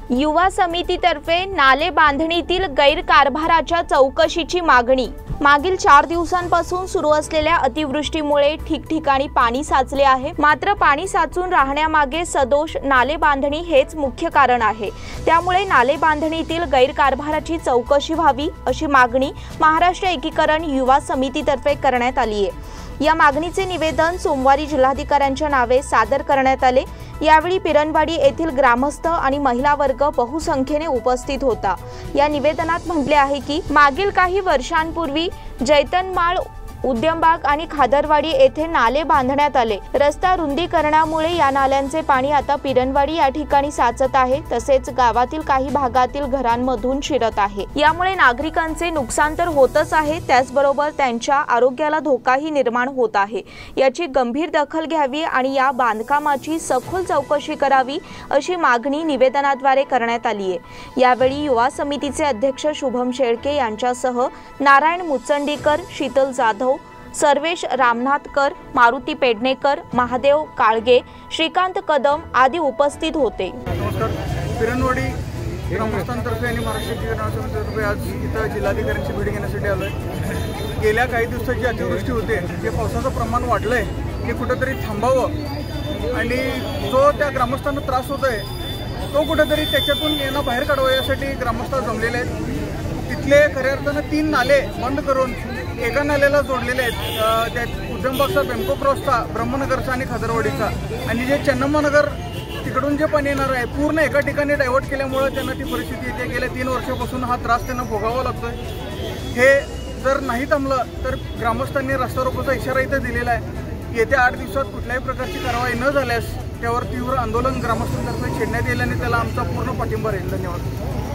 युवा समितीतर्फे नाले बांधणीतील गैरकारभाराच्या चौकशीची मागणी। मागील 4 दिवसांपासून सुरू असलेल्या अतिवृष्टीमुळे ठिकठिकाणी पाणी साचले आहे। मात्र पाणी साचून राहण्यामागे सदोष नाले बांधणी हेच मुख्य कारण आहे। त्यामुळे नाले बांधणीतील गैरकारभाराची चौकशी व्हावी अशी मागणी महाराष्ट्र एकीकरण युवा समितीतर्फे करण्यात आली आहे। या मागणीचे निवेदन सोमवारी जिल्हाधिकाऱ्यांच्या नावे सादर करण्यात आले। यावेळी पिरणवाडी येथील ग्रामस्थ आणि महिला वर्ग बहुसंख्येने उपस्थित होता। या निवेदनात म्हटले आहे की मागील काही वर्षांपूर्वी जैतनमाळ, उद्यमबाग आणि खादरवाडी येथे नाले बांधण्यात आले। रस्ता रुंदीकरणामुळे या नाल्यांचे पाणी आता पिरणवाडी या ठिकाणी साचत आहे, तसेच गावातील काही भागातील घरांमधून शिरत आहे। यामुळे नागरिकांचे नुकसान तर होतच आहे, त्याचबरोबर त्यांच्या आरोग्याला धोकाही निर्माण होत आहे। याची गंभीर दखल घ्यावी आणि या बांधकामाची सखोल चौकशी करावी अशी मागणी निवेदनाद्वारे करण्यात आली आहे। यावेळी युवा समितीचे अध्यक्ष शुभम शेळके यांच्यासह नारायण मुचंडीकर, शीतल जाधव, सर्वेश रामनाथकर, मारुती पेडणेकर, महादेव काळगे, श्रीकांत कदम आदी उपस्थित होते। नमस्कार। पिरणवाडी ग्रामस्थांतर्फे आणि महाराष्ट्र एकीकरण समितीतर्फे आज इथं जिल्हाधिकाऱ्यांची भेट घेण्यासाठी आलोय। गेल्या काही दिवसाची अतिवृष्टी होते, जे पावसाचं प्रमाण वाढलंय हे कुठेतरी थांबावं आणि जो त्या ग्रामस्थांना त्रास होतोय तो कुठेतरी त्याच्यातून येणं बाहेर काढावं यासाठी ग्रामस्थ जमलेले आहेत। तिथले खऱ्या अर्थानं 3 नाले बंद करून एका नाल्याला जोडलेले आहेत। त्या उद्यमबागचा, बेमको क्रॉसचा, ब्रह्मनगरचा आणि खादरवाडीचा, आणि जे चन्नम्मानगर तिकडून जे पाणी येणार आहे पूर्ण एका ठिकाणी डायव्हर्ट केल्यामुळे त्यांना ती परिस्थिती येते। गेल्या 3 वर्षापासून हा त्रास त्यांना भोगावा लागतोय। हे जर नाही थांबलं तर ग्रामस्थांनी रस्ता रोकोचा इशारा इथं दिलेला आहे। येत्या 8 दिवसात कुठल्याही प्रकारची कारवाई न झाल्यास त्यावर तीव्र आंदोलन ग्रामस्थांतर्फे छेडण्यात येईल आणि त्याला आमचा पूर्ण पाठिंबा राहील। धन्यवाद।